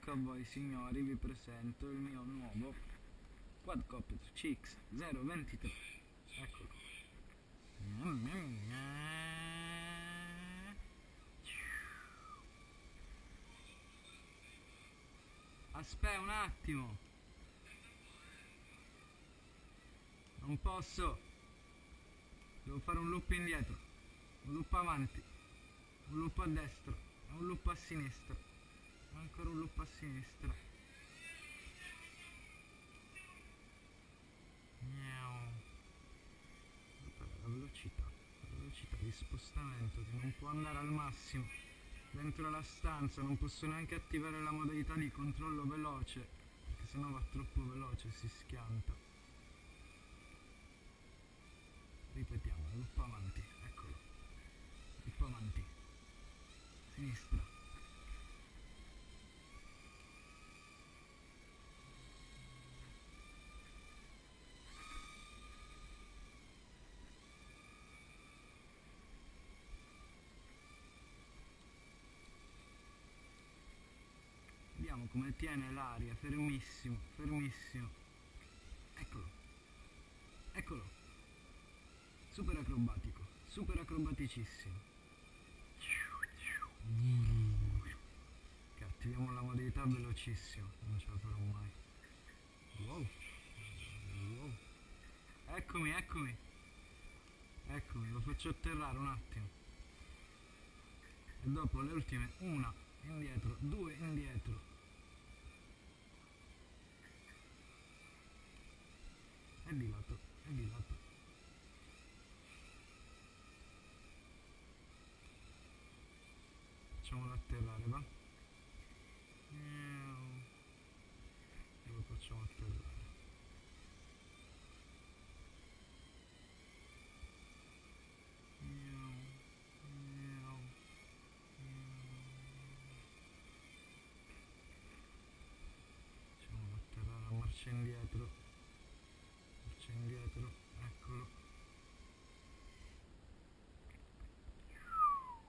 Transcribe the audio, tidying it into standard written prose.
Ecco a voi signori, vi presento il mio nuovo quadcopter CX023. Eccolo. Aspetta un attimo. Non posso. Devo fare un loop indietro, un loop avanti, un loop a destra e un loop a sinistra. Ancora un loop a sinistra. Miau. La velocità di spostamento che non può andare al massimo dentro la stanza, non posso neanche attivare la modalità di controllo veloce, perché sennò va troppo veloce e si schianta. Ripetiamo, loop avanti, eccolo. Loop avanti. Sinistra. Vediamo come tiene l'aria, fermissimo, fermissimo. Eccolo. Eccolo. Super acrobatico, super acrobaticissimo. Che attiviamo la modalità velocissimo, non ce la farò mai. Wow. Wow. Eccomi, eccomi. Eccomi, lo faccio atterrare un attimo. E dopo le ultime, una indietro, due indietro. E di lato, e di lato. Facciamolo atterrare, va?